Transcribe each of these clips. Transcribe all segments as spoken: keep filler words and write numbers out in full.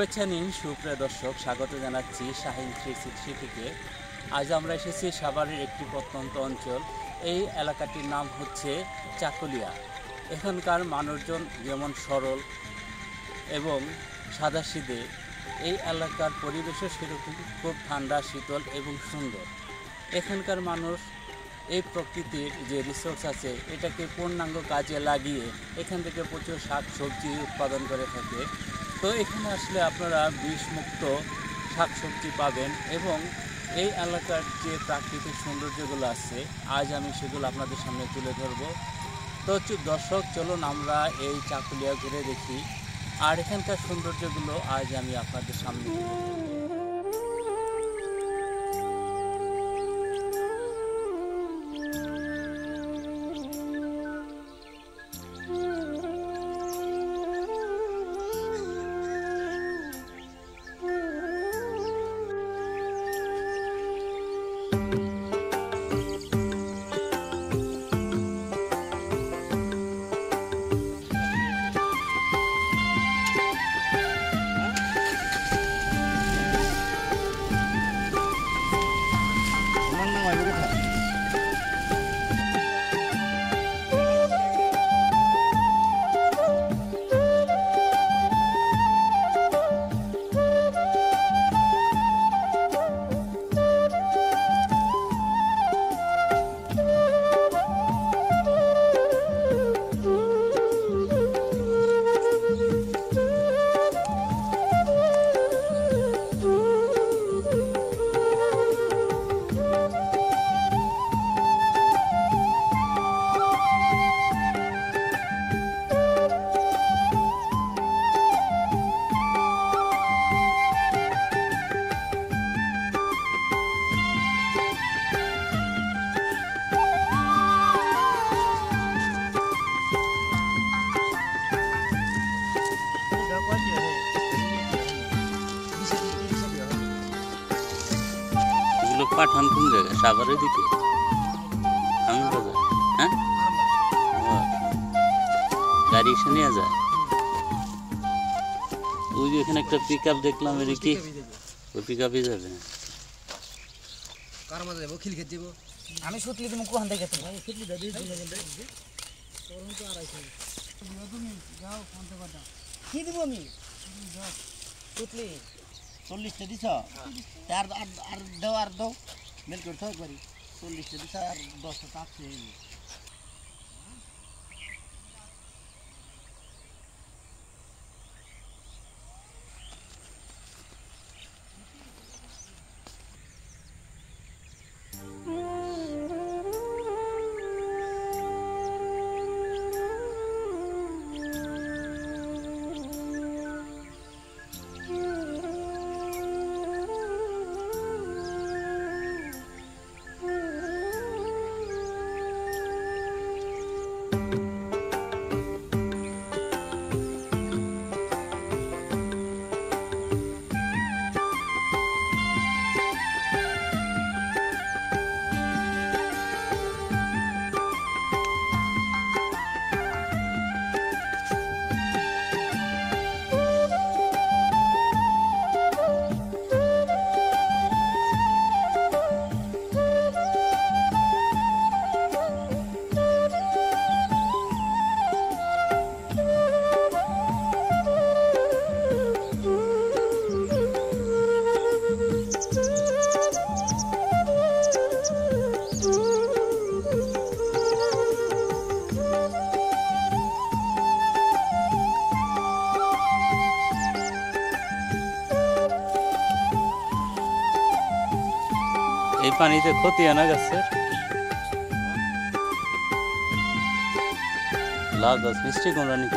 শুভেচ্ছা নিন সুপ্রিয় দর্শক, স্বাগত জানাচ্ছি শাহিন থ্রি সিক্সটি থেকে। আজ আমরা এসেছি সাভারের একটি প্রত্যন্ত অঞ্চল। এই এলাকাটির নাম হচ্ছে চাকুলিয়া। এখানকার মানুষজন যেমন সরল এবং সাদাসিধে, এই এলাকার পরিবেশও সেরকম খুব ঠান্ডা, শীতল এবং সুন্দর। এখানকার মানুষ এই প্রকৃতির যে রিসোর্স আছে এটাকে পূর্ণাঙ্গ কাজে লাগিয়ে এখান থেকে প্রচুর শাক সবজি উৎপাদন করে থাকে। তো এখানে আসলে আপনারা বিষমুক্ত শাকসবজি পাবেন এবং এই এলাকার যে প্রাকৃতিক সৌন্দর্যগুলো আছে আজ আমি সেগুলো আপনাদের সামনে তুলে ধরব। তো দর্শক, চলুন আমরা এই চাকুলিয়া ঘুরে দেখি আর এখানকার সৌন্দর্যগুলো আজ আমি আপনাদের সামনে তুলে ধরব। পাঠান কোন জায়গায়? সাভারের দিকে আমি বাজার। হ্যাঁ, গাড়ি এসে নিয়ে যায়। ওই যে এখানে একটা পিক আপ দেখলাম, এর কি ওই পিক আপে যাবে? কার মাঝে যাবো? খিল খেতে যাবো আমি। সুতলি তুমি কোখান থেকে খেতে? আমি সুতলি দাদি তোর তো আড়াইশো তুমি যাও ফোনতে কথা কি দিব আমি সুতলি চল্লিশটা দিছ আর আর দাও আর দাও মেল করতে পারি। চল্লিশটা দিছ আর দশটা টাকছে। এই পানিতে ক্ষতি হয় না গাছের? লাউ গাছ মিষ্টি কুমড়া নাকি?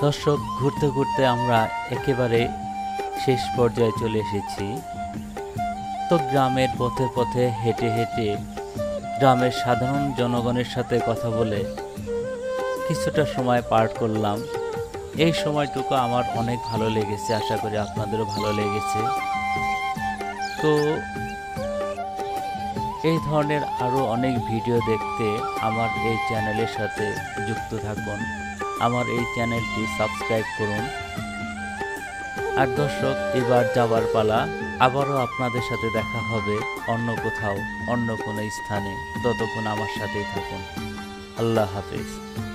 দর্শক, ঘুরতে ঘুরতে আমরা একেবারে শেষ পর্যায়ে চলে এসেছি। তো গ্রামের পথে পথে হেঁটে হেঁটে গ্রামের সাধারণ জনগণের সাথে কথা বলে কিছুটা সময় পার করলাম। এই সময়টুকু আমার অনেক ভালো লেগেছে, আশা করি আপনাদেরও ভালো লেগেছে। তো এই ধরনের আরও অনেক ভিডিও দেখতে আমার এই চ্যানেলের সাথে যুক্ত থাকুন, আমার এই চ্যানেলটি সাবস্ক্রাইব করুন। আর দর্শক, এবার যাবার পালা, আবারও আপনাদের সাথে দেখা হবে অন্য কোথাও, অন্য কোনো স্থানে। ততক্ষণ আমার সাথেই থাকুন। আল্লাহ হাফেজ।